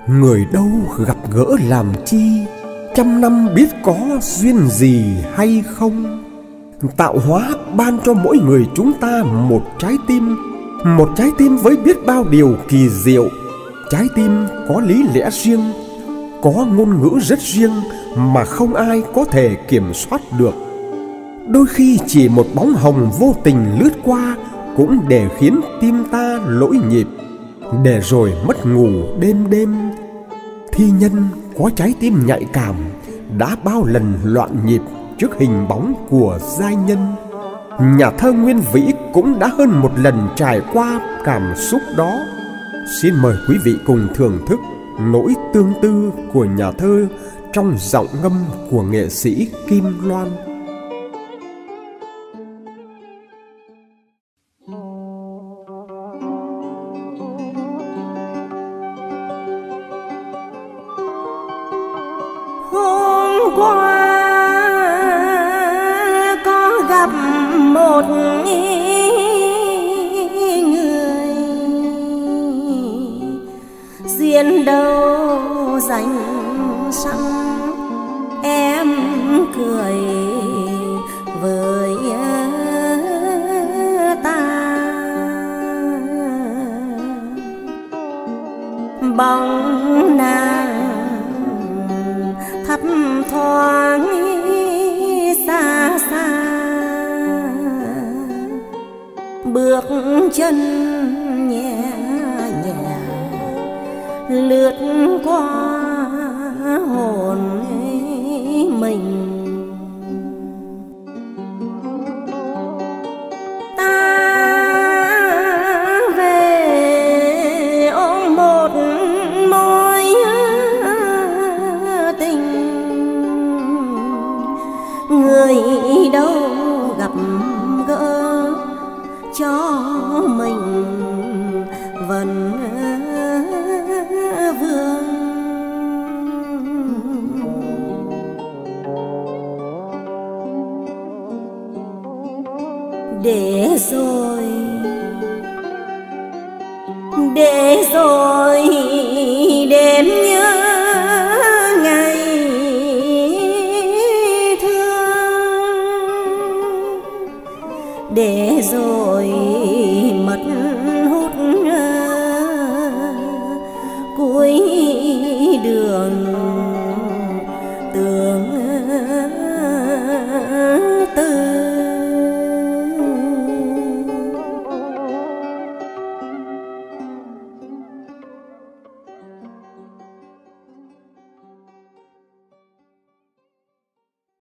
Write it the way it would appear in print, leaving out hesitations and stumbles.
Người đâu gặp gỡ làm chi, trăm năm biết có duyên gì hay không. Tạo hóa ban cho mỗi người chúng ta một trái tim với biết bao điều kỳ diệu. Trái tim có lý lẽ riêng, có ngôn ngữ rất riêng mà không ai có thể kiểm soát được. Đôi khi chỉ một bóng hồng vô tình lướt qua cũng để khiến tim ta lỗi nhịp, để rồi mất ngủ đêm đêm. Thi nhân có trái tim nhạy cảm đã bao lần loạn nhịp trước hình bóng của giai nhân. Nhà thơ Nguyên Vĩ cũng đã hơn một lần trải qua cảm xúc đó. Xin mời quý vị cùng thưởng thức nỗi tương tư của nhà thơ trong giọng ngâm của nghệ sĩ Kim Loan. Hôm qua có gặp một người, duyên đâu dành sẵn em cười với ta. Bóng nàng thấp thoáng xa xa, bước chân nhẹ nhẹ lướt qua hồn mình. Ta về ôm một mối tình, người đâu gặp gỡ cho mình vẫn vương. Để rồi đêm